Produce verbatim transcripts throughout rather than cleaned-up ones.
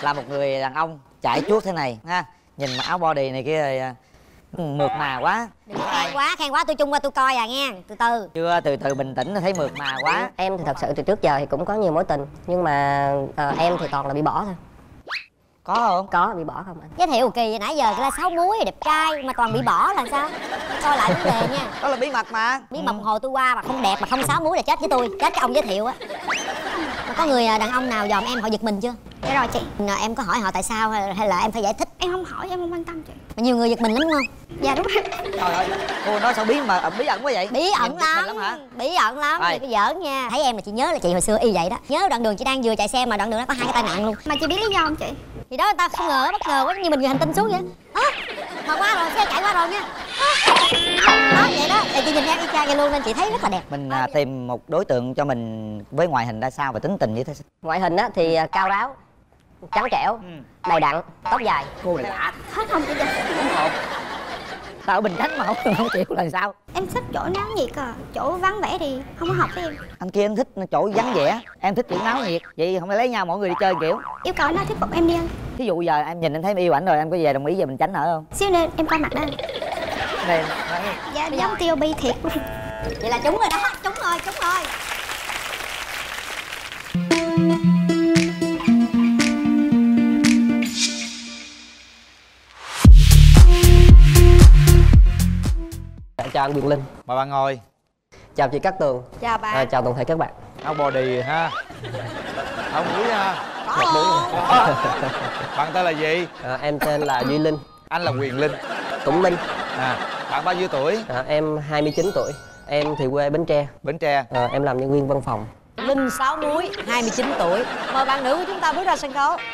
là một người đàn ông chải chuốt thế này ha, nhìn mặc áo body này kia rồi mượt mà quá. Đừng khen quá, khen quá tôi chung qua tôi coi à nghe, từ từ. Chưa, từ từ bình tĩnh thấy mượt mà quá. Em thì thật sự từ trước giờ thì cũng có nhiều mối tình, nhưng mà uh, em thì toàn là bị bỏ thôi. Có không? Có, bị bỏ không anh. Giới thiệu kỳ vậy, nãy giờ là sáu múi đẹp trai mà toàn bị bỏ là sao? Coi lại vấn đề nha. Đó là bí mật mà. Bí mật hồi tôi qua mà không đẹp mà không sáu múi là chết với tôi, chết cái ông giới thiệu á. Có người đàn ông nào dòm em họ giật mình chưa? Dạ rồi chị. Em có hỏi họ tại sao hay là em phải giải thích? Em không hỏi, em không quan tâm chị. Mà nhiều người giật mình lắm đúng không? Dạ đúng rồi. Trời ơi, cô nói sao bí mà bí ẩn quá vậy? Bí ẩn lắm. lắm hả? Bí ẩn lắm, Rồi. thì cái giỡn nha. Thấy em là chị nhớ là chị hồi xưa y vậy đó. Nhớ đoạn đường chị đang vừa chạy xe mà đoạn đường đó có hai cái tai nạn luôn. Mà chị biết lý do không chị? Thì đó người ta không ngờ, bất ngờ quá như mình người hành tinh xuống vậy. À, mà qua rồi, xe chạy qua rồi nha. À, đó vậy đó, thì chị nhìn em y chang vậy luôn nên chị thấy rất là đẹp. Mình à, tìm một đối tượng cho mình với ngoại hình ra sao và tính tình như thế. Ngoại hình á thì cao ráo, trắng trẻo, Ừ. đầy đặn, tóc dài. Cô này lạ. Hết không chị? Tao ở Bình Chánh mà không không chịu là sao? Em thích chỗ náo nhiệt à, chỗ vắng vẻ thì không có hợp với em. Anh kia anh thích chỗ vắng vẻ, em thích kiểu náo nhiệt. Vậy không phải lấy nhau mọi người đi chơi kiểu. Yêu cầu nó thuyết phục em đi anh. Thí dụ giờ em nhìn anh thấy em yêu ảnh rồi, em có về đồng ý về Bình Chánh ở không? Xíu nữa em coi mặt đây. Đây, Dạ giống tê ô bê thiệt luôn. Vậy là trúng rồi đó, trúng rồi, trúng rồi. Chào anh Quyền Linh. Mời bạn ngồi. Chào chị Cát Tường. Chào bạn. À, chào toàn thể các bạn. Áo body ha. Áo mũi ha. Có không? Bạn tên là gì? À, em tên là Duy Linh. Anh là Quyền Linh. Cũng Linh. À, bạn bao nhiêu tuổi? À, em hai mươi chín tuổi. Em thì quê Bến Tre. Bến Tre. À, em làm nhân viên văn phòng. Linh sáu múi, hai mươi chín tuổi. Mời bạn nữ của chúng ta bước ra sân khấu.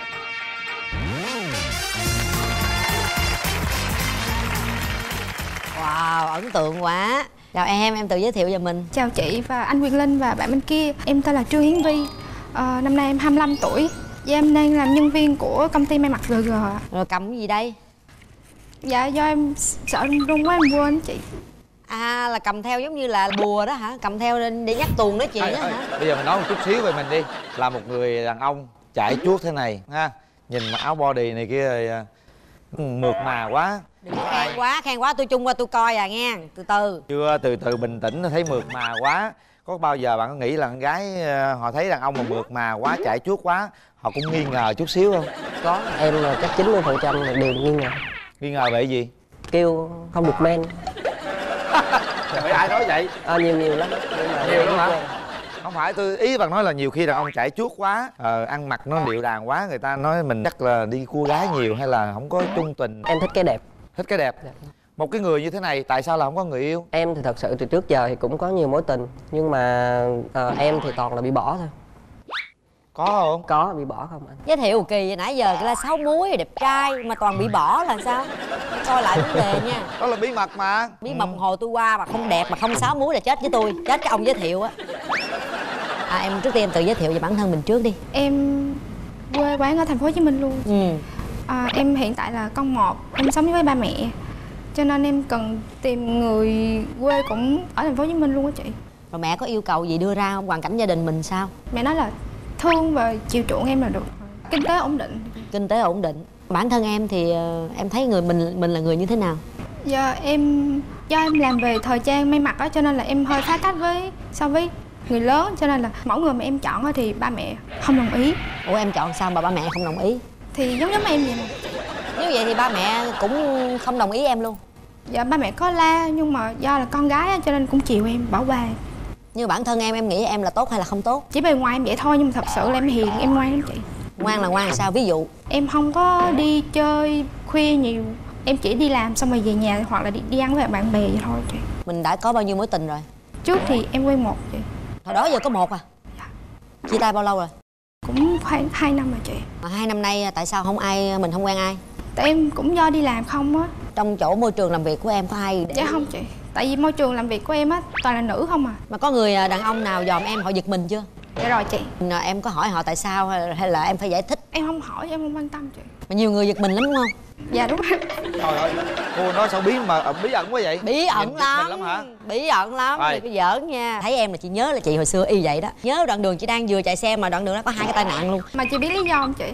Wow, ấn tượng quá. Chào em, em tự giới thiệu về mình. Chào chị và anh Quyền Linh và bạn bên kia. Em tên là Trương Hiến Vi. à, Năm nay em hai mươi lăm tuổi. Và em đang làm nhân viên của công ty may mặc giê giê ạ. Rồi cầm cái gì đây? Dạ do em sợ run run quá em quên chị. À là cầm theo giống như là bùa đó hả? Cầm theo để, để nhắc tuồng nói chuyện Ê, đó ê, hả? Bây giờ mình nói một chút xíu về mình đi. Là một người đàn ông chải chuốt thế này ha. Nhìn mặc áo body này kia rồi à, mượt mà quá. Đừng khen quá, khen quá tôi chung qua tôi coi à nghe, từ từ. Chưa, từ từ bình tĩnh thấy mượt mà quá. Có bao giờ bạn có nghĩ là con gái à, họ thấy đàn ông mà mượt mà quá, chải chuốt quá, họ cũng nghi ngờ chút xíu không? Có, em là chắc chín mươi phần trăm đều nghi ngờ. Nghi ngờ về gì? Kêu không được men. Vậy ai nói vậy? À, nhiều nhiều lắm. Nhưng mà Nhiều lắm hả? quen. Không phải, tôi ý bạn nói là nhiều khi đàn ông chải chuốt quá, ờ, ăn mặc nó điệu đàng quá, người ta nói mình chắc là đi cua gái nhiều hay là không có trung tình. Em thích cái đẹp. Thích cái đẹp. Một cái người như thế này tại sao là không có người yêu? Em thì thật sự từ trước giờ thì cũng có nhiều mối tình, nhưng mà à, em thì toàn là bị bỏ thôi. Có không? Có, bị bỏ không anh? Giới thiệu kỳ vậy, nãy giờ là sáu múi đẹp trai mà toàn bị bỏ là sao? Coi lại vấn đề nha. Đó là bí mật mà. Bí mật hồi tôi qua mà không đẹp mà không sáu múi là chết với tôi, chết cái ông giới thiệu á. À, em trước tiên em tự giới thiệu về bản thân mình trước đi. Em quê quán ở thành phố Hồ Chí Minh luôn. Ừ. à, Em hiện tại là con một. Em sống với ba mẹ. Cho nên em cần tìm người quê cũng ở thành phố Hồ Chí Minh luôn á chị. Rồi mẹ có yêu cầu gì đưa ra không? Hoàn cảnh gia đình mình sao? Mẹ nói là thương và chiều chuộng em là được. Kinh tế ổn định. Kinh tế ổn định. Bản thân em thì uh, em thấy người mình mình là người như thế nào? Giờ em do em làm về thời trang may mặc á, cho nên là em hơi phá cách với so với người lớn, cho nên là mẫu người mà em chọn á thì ba mẹ không đồng ý. Ủa em chọn sao mà ba mẹ không đồng ý? Thì giống giống em vậy nè. Nếu vậy thì ba mẹ cũng không đồng ý em luôn. Dạ ba mẹ có la nhưng mà do là con gái á, cho nên cũng chiều em, bỏ qua. Như bản thân em, em nghĩ em là tốt hay là không tốt? Chỉ bề ngoài em vậy thôi nhưng mà thật sự là em hiền, em ngoan lắm chị. Ngoan là ngoan là sao? Ví dụ Em không có đi chơi khuya nhiều. Em chỉ đi làm xong rồi về nhà hoặc là đi, đi ăn với bạn bè vậy thôi chị. mình đã có bao nhiêu mối tình rồi? Trước thì em quen một chị. Hồi đó giờ có một à? Dạ. Chia tay bao lâu rồi? Cũng khoảng hai năm rồi chị. Mà hai năm nay tại sao không ai, mình không quen ai? Tại em cũng do đi làm không á. Trong chỗ môi trường làm việc của em có ai để... Dạ không chị. Tại vì môi trường làm việc của em á toàn là nữ không à. Mà có người đàn ông nào dòm em họ giật mình chưa? Dạ rồi chị. Em có hỏi họ tại sao hay là em phải giải thích? Em không hỏi, em không quan tâm chị. Mà nhiều người giật mình lắm đúng không? Dạ đúng rồi. Trời ơi, cô nói sao bí mà bí ẩn quá vậy? Bí ẩn lắm. lắm hả? Bí ẩn lắm, Rồi. đừng có giỡn nha. Thấy em là chị nhớ là chị hồi xưa y vậy đó. Nhớ đoạn đường chị đang vừa chạy xe mà đoạn đường đó có hai cái tai nạn luôn. Mà chị biết lý do không chị?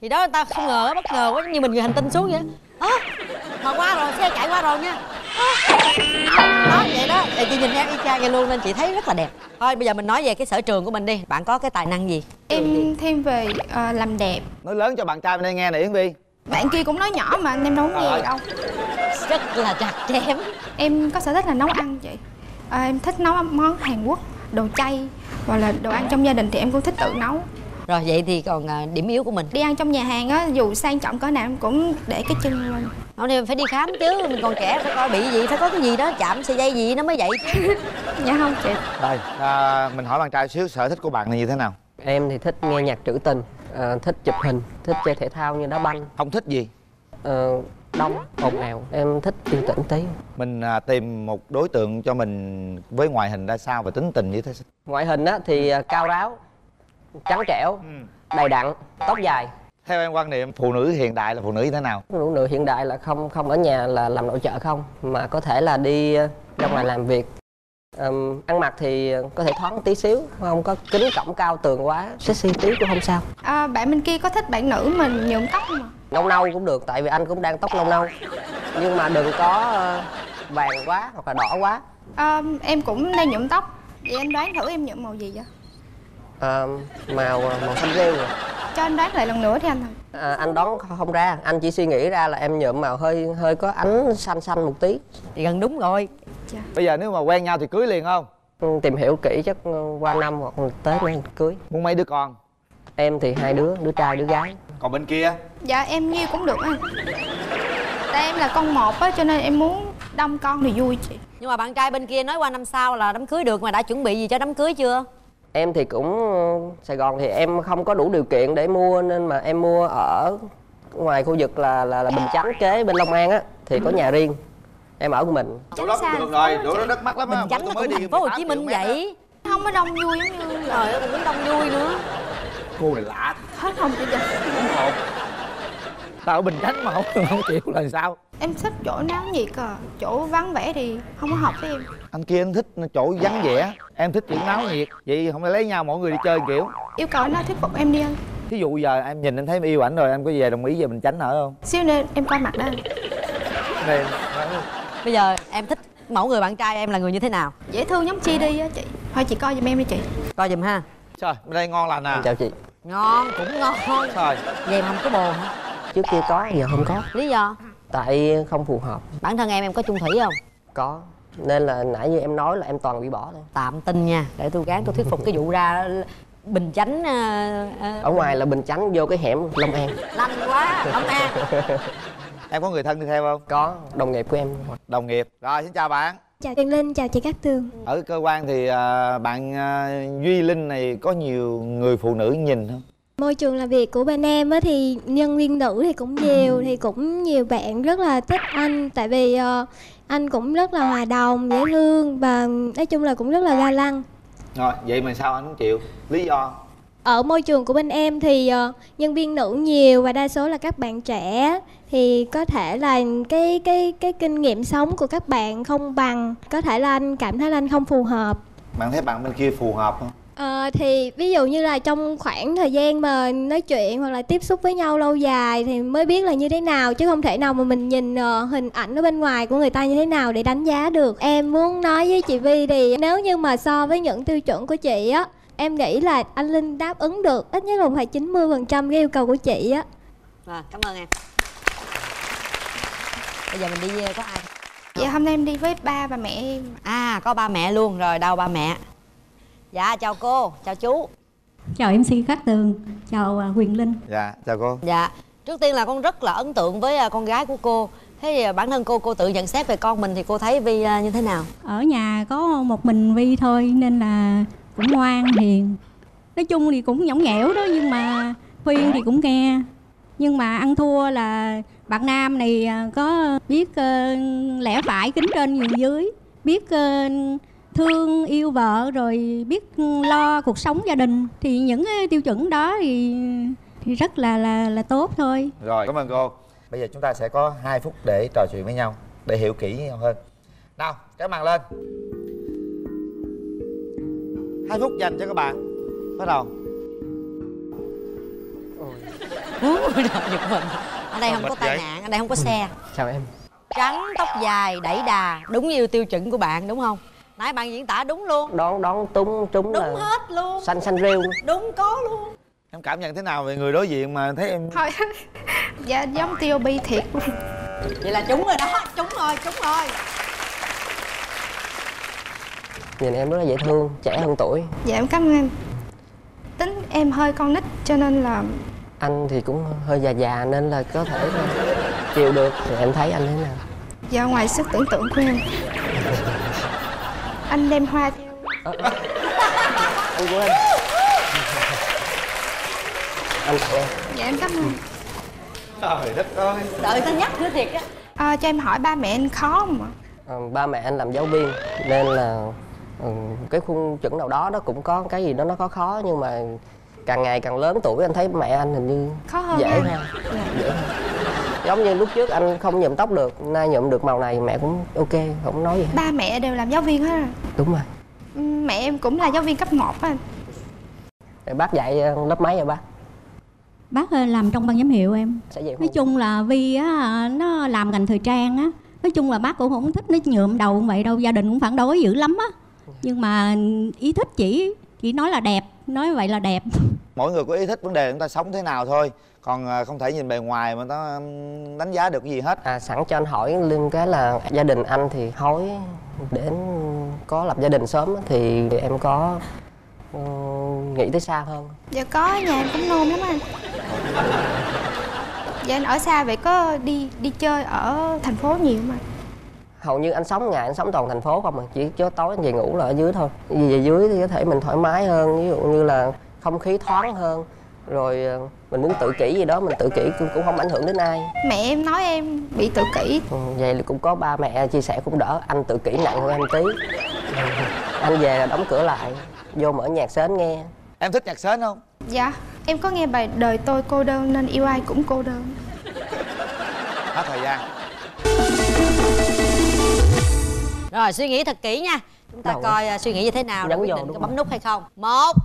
Thì đó, người ta không ngờ, bất ngờ quá, như mình người hành tinh xuống vậy. Ơ, mà qua rồi, xe chạy qua rồi nha. Ơ. Đó, vậy đó, để chị nhìn em y chang vậy luôn nên chị thấy rất là đẹp. Thôi bây giờ mình nói về cái sở trường của mình đi. Bạn có cái tài năng gì? Em thêm về uh, làm đẹp. Nói lớn cho bạn trai bên đây nghe nè Yến Vi. Bạn kia cũng nói nhỏ mà em đâu có nghe đâu. Rất là chặt chém. Em có sở thích là nấu ăn chị. À, em thích nấu món Hàn Quốc, đồ chay hoặc là đồ ăn trong gia đình thì em cũng thích tự nấu. Rồi vậy thì còn à, điểm yếu của mình? Đi ăn trong nhà hàng á, dù sang trọng cỡ nào em cũng để cái chân lên. Nói đi phải đi khám chứ, mình còn trẻ phải coi bị gì, phải có cái gì đó chạm sợi dây gì nó mới vậy chứ. Dạ không chị. Rồi, à, mình hỏi bạn trai xíu, sở thích của bạn là như thế nào? Em thì thích nghe nhạc trữ tình, à, thích chụp hình, thích chơi thể thao như đá banh. Không thích gì? à, Đông, ồn ào, em thích yên tĩnh tí. Mình à, tìm một đối tượng cho mình với ngoại hình ra sao và tính tình như thế. Ngoại hình á thì à, cao ráo, trắng trẻo, Ừ. đầy đặn, tóc dài. Theo em quan niệm phụ nữ hiện đại là phụ nữ như thế nào? Phụ nữ hiện đại là không không ở nhà là làm nội trợ không, mà có thể là đi ra ngoài làm việc. Um, ăn mặc thì có thể thoáng tí xíu, không có kính cổng cao tường quá, sexy tí cũng không sao. À, bạn bên kia có thích bạn nữ mình nhuộm tóc không ạ? Nâu nâu cũng được, tại vì anh cũng đang tóc nâu nâu, nhưng mà đừng có uh, vàng quá hoặc là đỏ quá. À, em cũng đang nhuộm tóc. Vậy anh đoán thử em nhuộm màu gì vậy? Uh, màu màu xanh rêu rồi. Cho anh đoán lại lần nữa thì anh. À, anh đoán không ra, anh chỉ suy nghĩ ra là em nhuộm màu hơi hơi có ánh xanh xanh một tí. Thì gần đúng rồi. Dạ. Bây giờ nếu mà quen nhau thì cưới liền không? Tìm hiểu kỹ chắc qua năm hoặc Tết nữa cưới. Muốn mấy đứa con? Em thì hai đứa, đứa trai đứa gái. Còn bên kia? Dạ em nhiêu cũng được anh. Tại em là con một á, cho nên em muốn đông con thì vui chị. Nhưng mà bạn trai bên kia nói qua năm sau là đám cưới được, mà đã chuẩn bị gì cho đám cưới chưa? Em thì cũng Sài Gòn thì em không có đủ điều kiện để mua, nên mà em mua ở ngoài khu vực là là, là Bình Chánh kế bên Long An á thì có nhà riêng. Em ở của mình. Chỗ đó cũng được rồi, chỗ đó đất mắc lắm á. Bình Chánh nó cũng thành phố Hồ Chí Minh vậy. Không có đông vui giống như Trời ơi, còn muốn đông vui nữa. Cô này lạ. hết không chị dạ. Tao ở Bình Chánh mà không không chịu là sao? Em thích chỗ náo nhiệt à, chỗ vắng vẻ thì không có hợp với em. Anh kia anh thích chỗ vắng vẻ, em thích kiểu náo nhiệt. Vậy không phải lấy nhau mỗi người đi chơi kiểu. Yêu cầu anh thuyết phục em đi anh. Thí dụ giờ em nhìn em thấy em yêu ảnh rồi, em có về đồng ý về Bình Chánh ở không? Xíu nữa em coi mặt đó. Này, Bây giờ em thích mẫu người bạn trai em là người như thế nào? Dễ thương giống Chi đi á chị. Thôi chị coi giùm em đi chị. Coi giùm ha. trời, bên đây ngon lành à. Chào chị. Ngon, cũng ngon. Trời, Vậy mà không có bồ hả? Trước kia có, giờ không có. Lý do? Tại không phù hợp. Bản thân em em có chung thủy không? Có. Nên là nãy như em nói là em toàn bị bỏ thôi. Tạm tin nha, để tôi gán tôi thuyết phục cái vụ ra Bình Chánh. Uh, uh, Ở ngoài là Bình Chánh, vô cái hẻm Long An. lanh quá, Long An. em có người thân đi theo không? Có, đồng nghiệp của em. Đồng nghiệp. Rồi, xin chào bạn. Chào Tuyền Linh, chào chị Cát Tường. Ở cơ quan thì à, bạn à, Duy Linh này có nhiều người phụ nữ nhìn không? Môi trường làm việc của bên em á thì nhân viên nữ thì cũng nhiều, thì cũng nhiều bạn rất là thích anh. Tại vì uh, anh cũng rất là hòa đồng, dễ thương và nói chung là cũng rất là ga lăng. Rồi, vậy mà sao anh không chịu? Lý do? Ở môi trường của bên em thì uh, nhân viên nữ nhiều và đa số là các bạn trẻ. Thì có thể là cái cái cái kinh nghiệm sống của các bạn không bằng. Có thể là anh cảm thấy là anh không phù hợp. Bạn thấy bạn bên kia phù hợp không? Ờ, thì ví dụ như là trong khoảng thời gian mà nói chuyện hoặc là tiếp xúc với nhau lâu dài thì mới biết là như thế nào, chứ không thể nào mà mình nhìn uh, hình ảnh ở bên ngoài của người ta như thế nào để đánh giá được. Em muốn nói với chị Vi thì nếu như mà so với những tiêu chuẩn của chị á, em nghĩ là anh Linh đáp ứng được ít nhất là phải chín mươi phần trăm cái yêu cầu của chị á. À, cảm ơn em. Bây giờ mình đi có ai? Dạ hôm nay em đi với ba và mẹ em. À, có ba mẹ luôn rồi, đâu ba mẹ? Dạ, chào cô, chào chú. Chào em xê Cát Tường, chào uh, Huyền Linh. Dạ, chào cô. Dạ, trước tiên là con rất là ấn tượng với uh, con gái của cô. Thế thì uh, bản thân cô, cô tự nhận xét về con mình thì cô thấy Vi uh, như thế nào? Ở nhà có một mình Vi thôi nên là cũng ngoan, hiền. Nói chung thì cũng nhõng nhẽo đó, nhưng mà khuyên thì cũng nghe. Nhưng mà ăn thua là bạn nam này uh, có biết uh, lẽ phải kính trên nhường dưới, biết uh, thương yêu vợ, rồi biết lo cuộc sống gia đình. Thì những cái tiêu chuẩn đó thì thì rất là là là tốt thôi. Rồi, cảm ơn cô. Bây giờ chúng ta sẽ có hai phút để trò chuyện với nhau, để hiểu kỹ nhau hơn. Nào, cái màn lên. Hai phút dành cho các bạn. Bắt đầu. Muốn người nào giật mình. Ở đây Sao không có bịch tai vậy? nạn, ở đây không có xe. Chào em. Trắng, tóc dài, đẩy đà, đúng như tiêu chuẩn của bạn đúng không? Nãy bạn diễn tả đúng luôn. Đón đón túng trúng Đúng là hết luôn. xanh xanh rêu. Đúng có luôn. Em cảm nhận thế nào về người đối diện mà thấy em Thôi dạ giống tê ô bê thiệt luôn. Vậy là trúng rồi đó, trúng rồi, trúng rồi. Nhìn em rất là dễ thương, trẻ hơn tuổi. Dạ em cảm ơn anh. Tính em hơi con nít cho nên là Anh thì cũng hơi già già nên là có thể là chịu được. Thì em thấy anh thế nào? dạ ngoài sức tưởng tượng của em. Anh đem hoa theo. À, à. Anh của anh. Anh tặng em. Dạ em cảm ơn. trời đất ơi. Đợi ta nhắc nữa thiệt á. À, cho em hỏi ba mẹ anh khó không ạ? À, ba mẹ anh làm giáo viên nên là ừ, cái khuôn chuẩn nào đó nó cũng có cái gì đó nó khó khó, nhưng mà càng ngày càng lớn tuổi anh thấy mẹ anh hình như Khó hơn dễ anh. hơn. Dạ. Dễ hơn. Giống như lúc trước anh không nhuộm tóc được, nay nhuộm được màu này mẹ cũng ok, không nói gì hết. Ba mẹ đều làm giáo viên hết rồi. Đúng rồi. Ừ, mẹ em cũng là giáo viên cấp một á anh. Rồi bác dạy ờ, lớp mấy rồi bác? Bác ờ, làm trong ban giám hiệu em. Sẽ dạy Nói chung là Vi á, nó làm ngành thời trang á. Nói chung là bác cũng không thích nó nhuộm đầu như vậy đâu. Gia đình cũng phản đối dữ lắm á. Nhưng mà ý thích chỉ chỉ nói là đẹp, nói vậy là đẹp. Mỗi người có ý thích vấn đề chúng ta sống thế nào thôi, còn à, không thể nhìn bề ngoài mà nó đánh giá được cái gì hết. À, sẵn cho anh hỏi liên cái là gia đình anh thì hối đến có lập gia đình sớm á, thì em có ừ, nghĩ tới xa hơn? Dạ có, nhà em cũng nôn lắm anh. Dạ anh ở xa vậy có đi đi chơi ở thành phố nhiều mà. Hầu như anh sống ngày anh sống toàn thành phố không à, chỉ cho tối anh về ngủ là ở dưới thôi. Về dưới thì có thể mình thoải mái hơn, ví dụ như là không khí thoáng hơn, rồi mình muốn tự kỷ gì đó mình tự kỷ cũng, cũng không ảnh hưởng đến ai. Mẹ em nói em bị tự kỷ. Ừ, vậy là cũng có ba mẹ chia sẻ cũng đỡ. Anh tự kỷ nặng hơn em tí. Anh về là đóng cửa lại, vô mở nhạc sến nghe. Em thích nhạc sến không? Dạ em có nghe bài Đời tôi cô đơn nên yêu ai cũng cô đơn. Hết thời gian. Rồi suy nghĩ thật kỹ nha. Chúng ta Đâu coi uh, suy nghĩ như thế nào để Nhấn quyết vô, định đúng có không? bấm nút hay không. Một,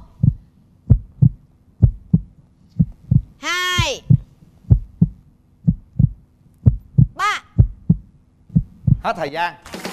hai, ba. Hết thời gian.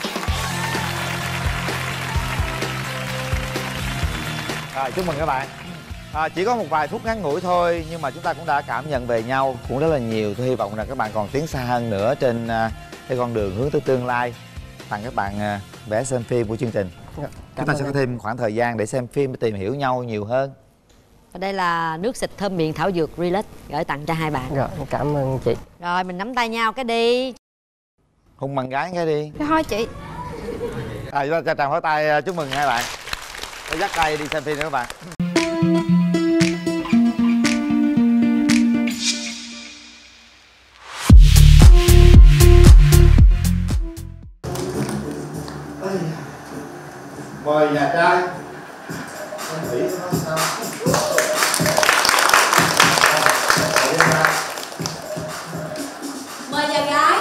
Rồi chúc mừng các bạn. À, chỉ có một vài phút ngắn ngủi thôi nhưng mà chúng ta cũng đã cảm nhận về nhau cũng rất là nhiều. Tôi hy vọng rằng các bạn còn tiến xa hơn nữa trên uh, cái con đường hướng tới tương lai. Tặng các bạn uh, vé xem phim của chương trình. Cảm Chúng ta ơn sẽ có em. thêm khoảng thời gian để xem phim, để tìm hiểu nhau nhiều hơn. Và đây là nước xịt thơm miệng thảo dược Relax gửi tặng cho hai bạn. Rồi, cảm ơn chị. Rồi mình nắm tay nhau cái đi. Hùng bằng gái cái đi. Thôi chị. À, chúng ta cho tràng pháo tay chúc mừng hai bạn. Tôi dắt tay đi xem phim nữa các bạn. Mời nhà trai. Em nghĩ nó sao? Mời nhà gái.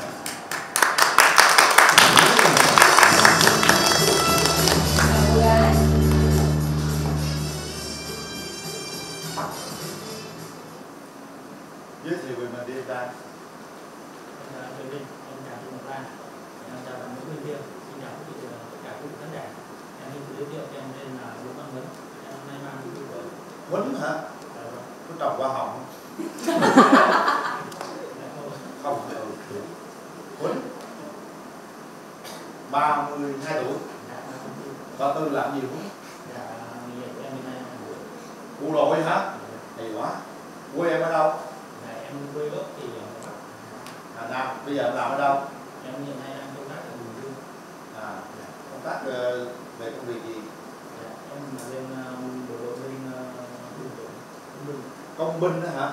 Giới thiệu về mình đi em trai. Quýnh hả? Có trồng hoa hồng không? Quýnh ba mươi hai tuổi. Ba tư làm gì Quýnh? Bu rồi hả? Hay quá. Quê em ở đâu? Em quê gốc thì Hà Nam. Bây giờ em làm ở đâu? em hiện nay đang công tác ở Bình Dương. À, công tác uh, về công việc gì? Em là bên bộ đội bên binh Công binh đó hả?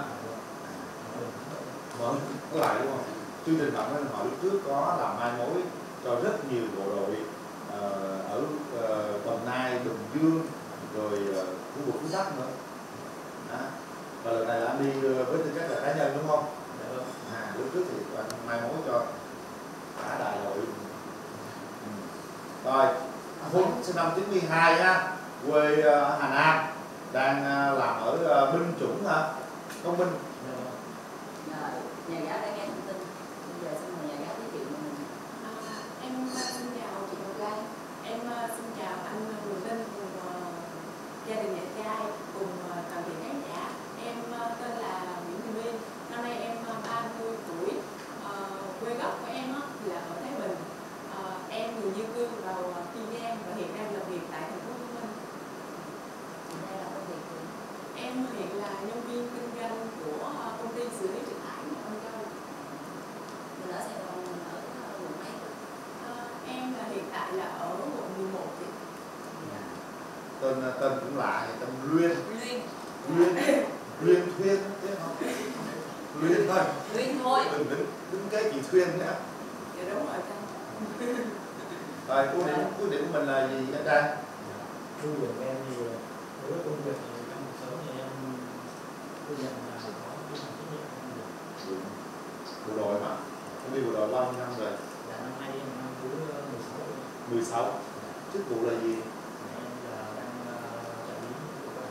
Vâng, có lại đúng không? Chương trình bạn hỏi lúc trước có làm mai mối cho rất nhiều bộ đội uh, ở uh, Đồng Nai, Bình Dương, rồi uh, khu vực phía Bắc nữa. Đó. Và lần này là anh đi uh, với tư cách là cá nhân đúng không? À, lúc trước thì bạn mai mối cho cả đại đội. Ừ. Rồi, Huấn sinh năm chín mươi hai ha, quê uh, Hà Nam, đang uh, làm ở uh, binh chủng hả? Công Minh. Rồi, nhà gái đã nghe thông tin. Bây giờ xin mời nhà gái giới thiệu mình. À, em xin chào chị Ngọc Lan. Em xin chào anh Quỳnh Linh cùng uh, gia đình nhà trai cùng uh, toàn thể khán giả. Em uh, tên là Nguyễn Thị Nguyên. Năm nay em uh, ba mươi tuổi. Uh, quê gốc của em uh, là ở Thái Bình. Uh, em người di cư vào uh, Kiên Giang và hiện đang làm việc tại thành phố Hồ Chí Minh. Đây là công việc gì? Em hiện là nhân viên kinh doanh của uh, công ty xử lý chất thải ở Ân Châu. Mình ở Sài Gòn, mình ở quận mấy? Uh, em là hiện tại là ở quận mười một chị. Dạ. Tên tên cũng lạ, tên Luyên. Luyên. Luyên. Luyên Thuyên thế không? Luyên thôi. Luyên thôi. Đừng đứng đứng cái chị Thuyên nữa. Dạ đúng rồi con. Rồi ưu điểm ưu điểm của mình là gì anh Trang? Ưu điểm của em thì đối với công việc thì trong cuộc sống thì em tôi nhận là có cái trách nhiệm công việc. Bộ đội mà. Công ty bộ đội bao nhiêu năm rồi? Dạ năm nay em năm thứ mười sáu. mười sáu. Chức vụ là gì? Em là đang trợ lý của bạn.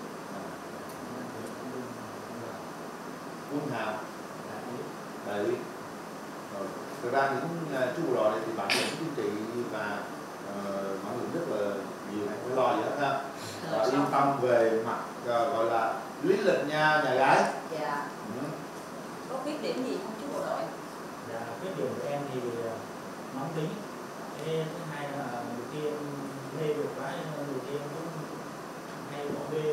Quân hàm. Đại lý. Đại lý. Rồi. Thực ra những uh, chú bộ đội này thì bản lĩnh chính trị và uh, bản lĩnh rất là nhiều, không phải lo gì hết ha. Và yên tâm về mặt uh, gọi là lý lịch nha nhà gái. Dạ. Ừ. Có khuyết điểm gì không chú bộ đội? Dạ, khuyết điểm của em thì nóng tính. Thế thứ hai là đầu tiên mê được cái đầu tiên cũng hay bỏ bê.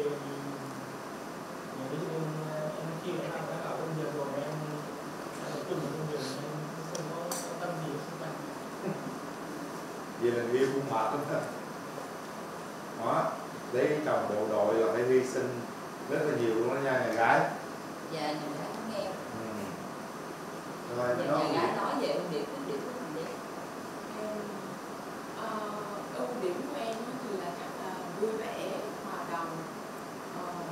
Ví dụ em khi em làm cái công việc rồi em tập trung vào công việc em không có tâm gì xung quanh. Vậy là người yêu cũng mệt lắm đó. Đó, lấy chồng bộ đội là phải hy sinh rất là nhiều luôn đó nha nhà gái. Dạ, nhà gái cũng nghe. Ừ. Rồi, Nhà, đó. nhà gái nói về ưu điểm, khuyết điểm của mình đi. Em uh, ưu điểm của em thì là chắc là vui vẻ, hòa đồng, uh,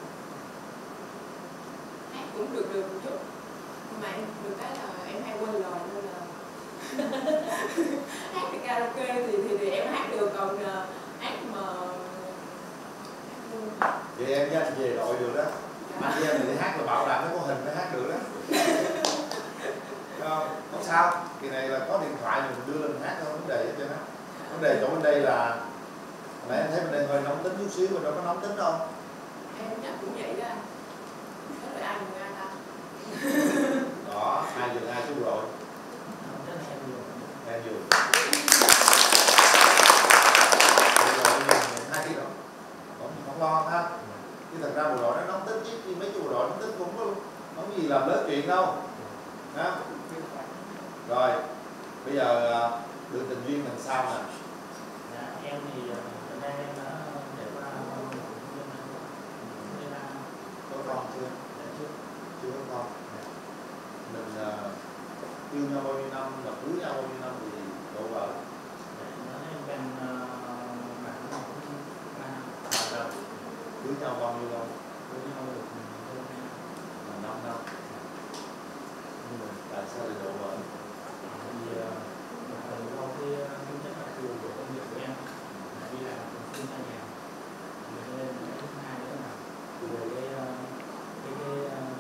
hát cũng được được một chút, nhưng mà em được cái là em hay quên lời nên là hát thì karaoke thì, thì thì em hát được, còn uh, hát mà Vậy em với anh về đội được đó. Anh với em thì hát là bảo đảm nó có hình mới hát được đó. Không, không sao, kỳ này là có điện thoại mình đưa lên mình hát không vấn đề hết trơn á. Vấn đề chỗ bên đây là nãy em thấy bên đây hơi nóng tính chút xíu, bên đó có nóng tính không? em chắc cũng vậy đó anh. Đó là ai người ai ta. Đó, ai dừng ai chú rồi. Rất là em nhiều. Em dừng. Hai tí nữa. Không, không lo ha. Chứ thật ra bộ đội nó nóng tính chứ mấy chú bộ đội nóng tính cũng có không có gì làm lớn chuyện đâu. Ha? Rồi, bây giờ được tình duyên làm sao nè? Dạ, em thì hôm nay em đã để qua nên là Có con chưa? đã chưa. Chưa có con. Mình uh, yêu nhau bao nhiêu năm, và cưới nhau bao nhiêu năm thì độ vợ? Nó em quen bạn nó cũng ba năm. Cưới nhau bao nhiêu lâu? Cưới nhau được hơn Là năm năm. Nhưng mà tại sao lại độ vợ? Thì do cái tính chất đặc thù của công việc của em là đi làm thường xuyên xa nhà, cho nên cái thứ hai nữa là về cái cái cái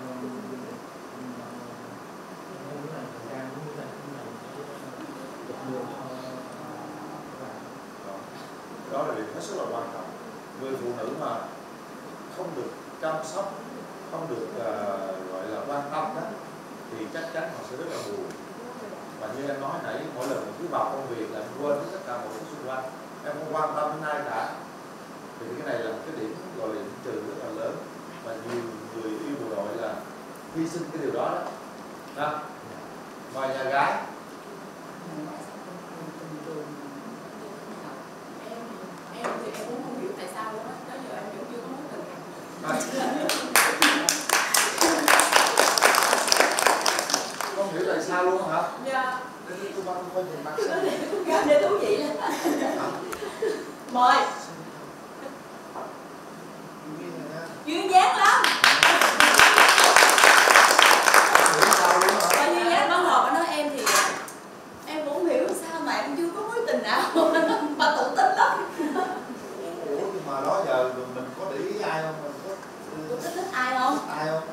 không biết là thời gian cũng như là cũng là cái được đường cho các bạn. Đó là điều hết sức là quan trọng. Người phụ nữ mà không được chăm sóc, không được uh, gọi là quan tâm đó, thì chắc chắn họ sẽ rất là buồn. Và như em nói nãy, mỗi lần mình cứ vào công việc là em quên tất cả mọi thứ xung quanh, em không quan tâm đến ai cả. Thì cái này là một cái điểm gọi là điểm trừ rất là lớn, và nhiều người yêu bộ đội là hy sinh cái điều đó đó. Đó. Mời nhà gái. em em thì em cũng không hiểu tại sao luôn á, tới giờ em vẫn chưa có mối tình nào. Không hiểu tại sao luôn hả? Dạ. Tôi không không nhìn mặt sao? Cảm thấy thú vị lắm. Mời. Duyên dáng lắm. Bao duyên dáng, ban đầu bà nói em thì em cũng không hiểu sao mà em chưa có mối tình nào mà tự tin lắm. Ủa nhưng mà đó giờ mình có để ý ai không? Mình có Tôi thích thích ai không? Ai không?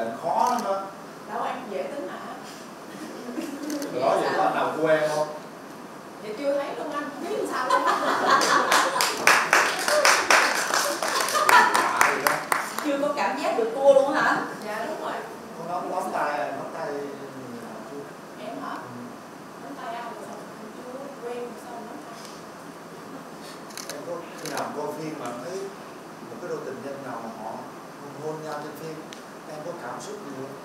định khó lắm đó. Đâu em dễ tính hả? Từ đó giờ có anh nào quen không? Vậy chưa thấy luôn anh, không biết làm sao luôn. Chưa có cảm giác được cua luôn hả? Dạ đúng rồi. Con nóng nóng tay, nóng tay Em hả? Nóng tay anh rồi xong chưa quen xong nóng tay. em có khi nào coi phim mà thấy một cái đôi tình nhân nào mà họ hôn nhau trên phim, em có cảm xúc gì không?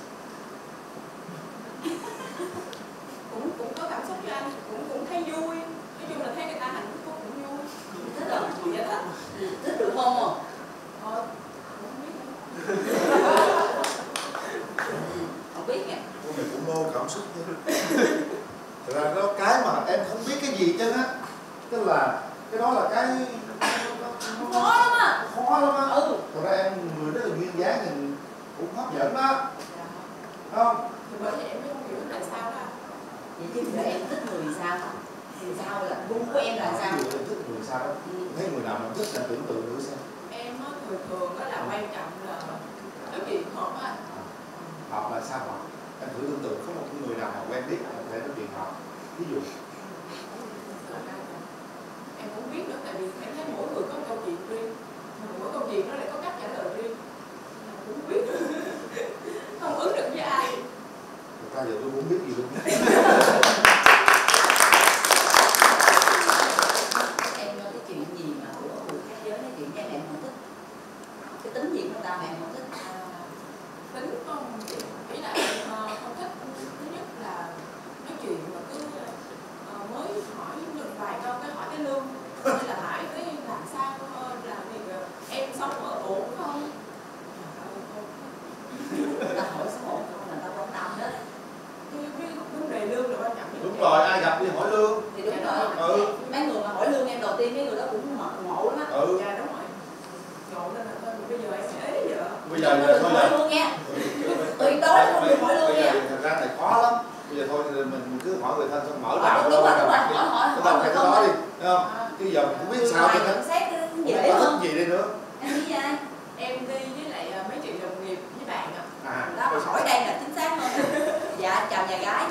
Cũng cũng có cảm xúc cho anh, cũng cũng thấy vui. Nói chung là thấy người ta hạnh phúc cũng vui. Thích không? Dạ thích. Thích được hôn không? Thôi, không biết nữa. Không biết nha. Cô này cũng nô cảm xúc chứ. Thật ra nó cái mà em không biết cái gì chứ á, tức là cái đó là cái Khó lắm á. khó lắm á. Ừ. Thật ra em người rất là duyên dáng, nhìn cũng hấp dẫn đó, không? Thì bởi vì em mới không hiểu tại sao là Vậy chứ bây giờ em thích người sao? Người sao là gu của em là sao? Ví dụ em thích người sao đó, thấy người nào mà thích là tưởng tượng thử xem. em á, thường thường đó là quan trọng là nói chuyện hợp á. Hợp là sao hợp? Em thử tưởng tượng có một người nào mà quen biết để nói chuyện hợp. Ví dụ Em cũng biết nữa, tại vì em thấy mỗi người có câu chuyện riêng, mỗi câu chuyện nó lại có cách trả lời riêng. Em cũng không biết không ứng được với ai. người ta giờ tôi cũng biết gì luôn. Em cái chuyện gì mà của người khác giới nói chuyện với em không thích? Cái tính gì của ta mà em không thích? À, tính không, ý là em uh, không thích. Thứ nhất là nói chuyện mà cứ uh, mới hỏi được vài câu cái hỏi cái lương, hay là hỏi cái làm sao uh, làm gì uh, em sống ở ổn không? Người ta hỏi số một không là ta quan tâm hết. Cái vấn đề lương là quan trọng nhất. Đúng rồi, ai gặp đi hỏi lương. Thì đúng rồi. Ừ. Mấy người mà hỏi lương em đầu tiên mấy người đó cũng ngộ lắm á. Ừ. Dạ đúng rồi. Ngộ nên là thôi bây giờ em sẽ ế vợ. Bây giờ Đừng thôi hỏi là lương nha. Tuyệt đối không được hỏi lương bây nha. giờ thật ra này khó lắm. Bây giờ thôi mình cứ hỏi người thân xong mở Ờ, rào đúng rồi, ra đúng rồi, gặp hỏi, hỏi, cái đầu cái đó đi, thấy không? Chứ giờ mình không biết sao Ngoài cho nhận nên xét cái không dễ biết không? thích gì đi nữa. Em nghĩ ai? Em đi với lại uh, mấy chị đồng nghiệp với bạn ạ. À, Đó mà hỏi đây là chính xác hơn. Dạ chào nhà gái.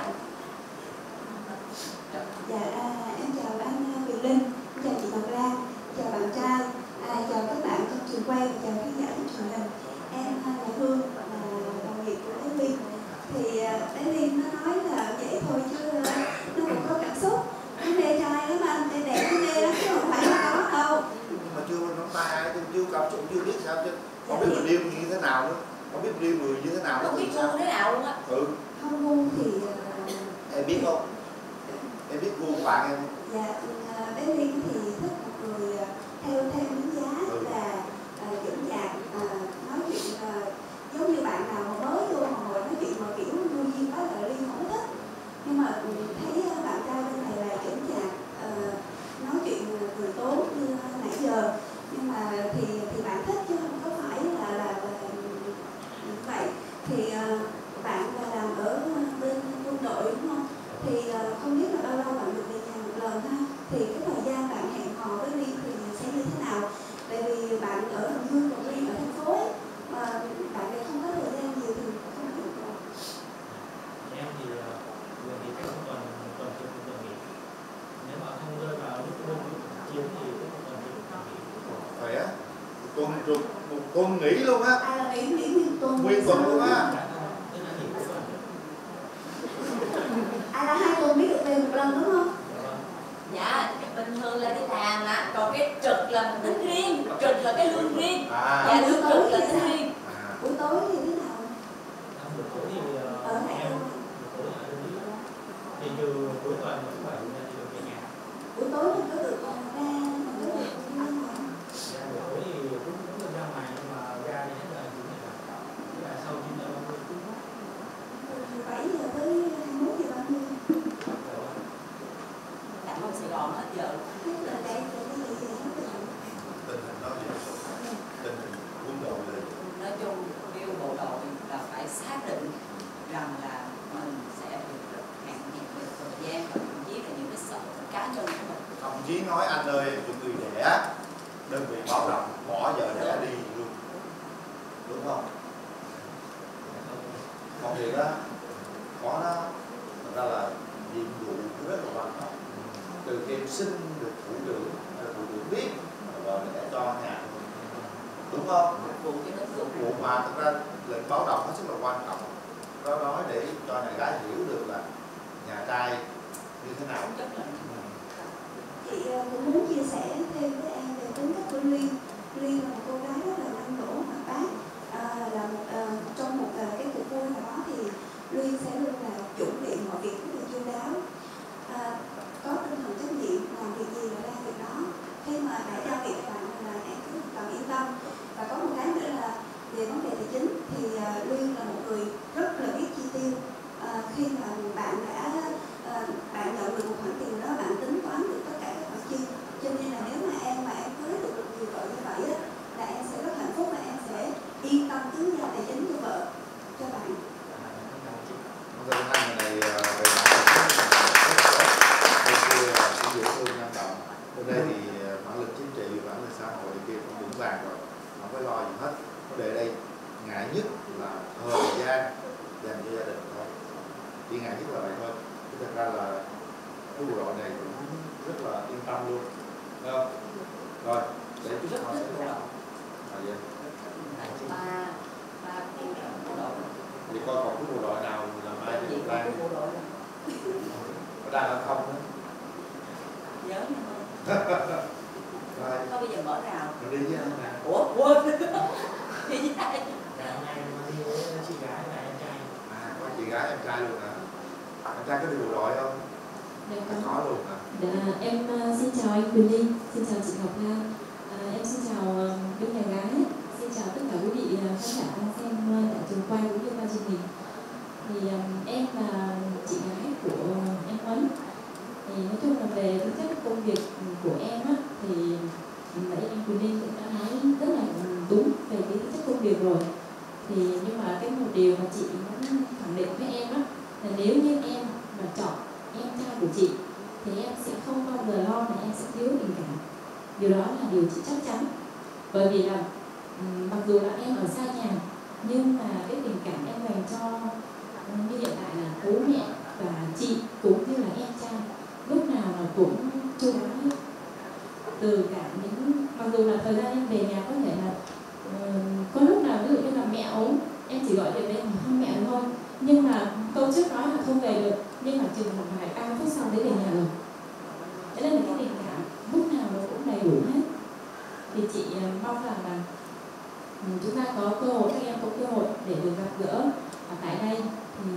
Dạ, à, em chào anh Quyền Linh, em chào chị Ngọc Lan, chào bạn trai, à, chào các bạn trong trường quay và chào khán giả trong truyền hình. Em là Hương, là đồng nghiệp của Bé Liên. Thì Bé Liên nó nói là vậy thôi chứ nó cũng có cảm xúc. Nó mê trai lắm anh, mê đẹp, nó mê lắm chứ không phải nó có đâu. Nhưng mà chưa nắm tay, chưa, chưa cảm xúc, chưa biết sao chứ. Không biết mình yêu như thế nào nữa, không biết mình yêu người như thế nào nữa. Không biết gu thế nào luôn á. Ừ. Không gu thì... Em biết không? Em biết gu của bạn em không? Dạ, Bé Liên thì thích một người theo theo đánh giá ừ. là uh, dững dạc, uh, nói chuyện uh, giống như bạn nào mà mới vô mà ngồi nói chuyện mà kiểu nuôi duyên đó là Liên không thích. Nhưng mà thấy bạn trai bên này là dững dạc, uh, nói chuyện cười tốn như nãy giờ. Nhưng mà thì thì bạn thích chứ không có phải là là, là như vậy. Thì uh, bạn làm ở bên quân đội đúng không? Thì uh, không biết là bao lâu bạn được về nhà một lần ha. Thì cái thời gian bạn hẹn hò với Liên thì sẽ như thế nào? Tại vì bạn ở Bình Dương còn Liên ở thành phố ấy, mà bạn này không có thời gian nhiều thì không hiểu rồi. Em thì vừa nghỉ cách một tuần, một tuần trên một tuần nghỉ. Nếu mà không rơi vào lúc đông chiến thì cũng một tuần trên một tuần nghỉ. Phải á, một tuần, một tuần nghỉ luôn á. À là nghỉ nghỉ nguyên tuần. Nguyên tuần luôn á. À là hai tuần mới được về một lần đúng không? Dạ, bình thường là đi làm mà, còn cái trực là mình tính riêng, trực là cái lương riêng. À. Dạ, lương trực là tính riêng. À. Buổi tối thì thế nào? Buổi tối thì ở lại em buổi tối ở đơn vị. Thì từ cuối tuần và thứ bảy thì được về nhà. Buổi tối thì có được ra mà có được đi ra ngoài. Dạ, buổi tối thì cũng cũng được ra ngoài nhưng mà ra thì hết giờ chín giờ. Tức là sau chín giờ ba mươi. Từ bảy giờ tới hai mươi mốt giờ ba mươi. Cảm ơn Sài Gòn hết giờ. Thế là đây là cái gì vậy? Tình hình đó vậy. Tình hình quân đội là Nói chung yêu bộ đội là phải xác định rằng là mình sẽ được hạn hẹp về thời gian và thậm chí là những cái sở thích cá nhân của mình. thậm chí nói anh ơi tụi người đẻ đơn vị báo động bỏ giờ đẻ đi luôn, đúng không? công việc đó có đó, thật ra là nhiệm vụ rất là quan trọng. Từ khi em sinh được thủ trưởng, thủ trưởng biết rồi để cho nhà, đúng không? Phục vụ mà thật ra lệnh báo động nó rất là quan trọng. Đó nói để cho nhà gái hiểu được là nhà trai như thế nào. Chị cũng muốn chia sẻ thêm với em về tính cách của Liên. Liên là một cô gái rất là năng nổ, hoạt bát. À, là một uh, trong một uh, cái cuộc vui nào đó thì Liên sẽ luôn là chuẩn bị mọi việc rất là chu đáo, à, có tinh thần trách nhiệm, làm việc gì là ra việc đó. Khi mà đã giao việc cho bạn là em cứ toàn yên tâm. Và có một cái nữa là về vấn đề tài chính thì uh, Liên là một người rất là biết chi tiêu. À, khi mà bạn đã uh, bạn nhận được một khoản tiền đó, bạn tính toán được tất cả các khoản chi. Cho nên là nếu mà em mà em cưới được một người vợ như vậy á, là em sẽ rất hạnh phúc và em sẽ yên tâm cứ giao tài chính cho vợ, cho bạn. Hôm nay người này về mặt địa phương năng động. Hôm nay thì bản lĩnh chính trị, bản lĩnh xã hội thì kia cũng vững vàng rồi, không phải lo gì hết. Vấn đề đây ngại nhất là thời gian dành cho gia đình thôi, chỉ ngại nhất là vậy thôi. Thật ra là cái bộ đội này cũng rất là yên tâm luôn, thấy không? Rồi, để chúng ta sẽ nói à, vậy. ba ba bộ đội. Thì coi còn cái bộ đội nào làm ai cho bộ đang có đang ở không nữa. Nhớ nha hơn. Thôi bây giờ mở rào. Mình đi với anh nè. Ủa quên. Đi với ai? Dạ hôm nay đi với chị gái và em trai. À, có chị gái em trai luôn hả? Em trai có đi bộ đội không? Dạ, có luôn hả? Dạ, em uh, xin chào anh Quỳnh Linh, xin chào chị Ngọc Lan, à, em xin chào uh, bên nhà gái, xin chào tất cả quý vị uh, khán giả đang xem uh, tại trường quay cũng như qua truyền hình. Thì um, em là chị gái của uh, em Huấn. Thì nói chung là về tính chất công việc của em á, thì nãy em Quỳnh Linh cũng đã nói rất là đúng về cái tính chất công việc rồi. Thì nhưng mà cái một điều mà chị muốn khẳng định với em á, là nếu như em mà chọn em trai của chị thì em sẽ không bao giờ lo là em sẽ thiếu tình cảm. Điều đó là điều chị chắc chắn. Bởi vì là um, mặc dù là em ở xa nhà nhưng mà cái tình cảm em dành cho um, như hiện tại là bố mẹ và chị cũng như là em trai lúc nào là cũng chu đáo hết. Từ cả những mặc dù là thời gian em về nhà có thể là uh, có lúc nào ví dụ như là mẹ ốm em chỉ gọi điện đến thăm mẹ thôi, nhưng mà câu trước nói là không về được nhưng mà chừng một vài ba phút sau đấy về nhà rồi. Thế nên là cái tình cảm lúc nào nó cũng đầy đủ hết. Thì chị mong rằng là chúng ta có cơ hội, các em có cơ hội để được gặp gỡ ở tại đây thì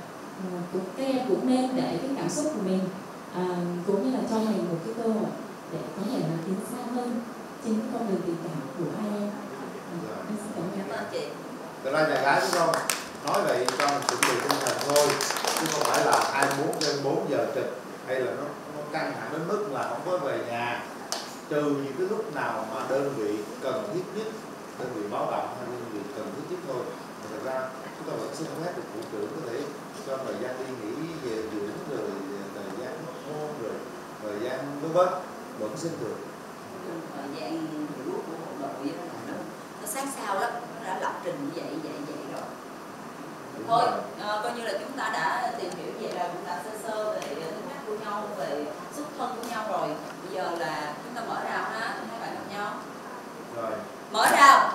các em cũng nên để cái cảm xúc của mình à, cũng như là cho mình một cái cơ hội để có thể là tiến xa hơn trên cái con đường tình cảm của hai em. Em xin cảm ơn chị. Thật ra nhà gái đúng không? Nói vậy cho mình chuẩn bị tinh thần thôi, chứ không phải là hai mươi bốn trên bốn giờ trực hay là nó, nó căng thẳng đến mức là không có về nhà, trừ những cái lúc nào mà đơn vị cần thiết nhất, đơn vị báo động hay đơn vị cần thiết nhất thôi. Mà thật ra chúng ta vẫn xin phép được thủ trưởng có thể cho thời gian đi nghỉ về dưỡng rồi thời gian hôn rồi thời gian vân vân vẫn xin được. Thời gian hiểu của bộ đội đó là nó, nó sát sao lắm, nó đã lập trình như vậy vậy vậy rồi. Đúng thôi à, coi như là chúng ta đã tìm hiểu vậy là chúng ta sơ sơ về tính cách của nhau, về xuất thân của nhau rồi. Bây giờ là chúng ta mở rào ha, hai bạn gặp nhau. Rồi. Mở rào.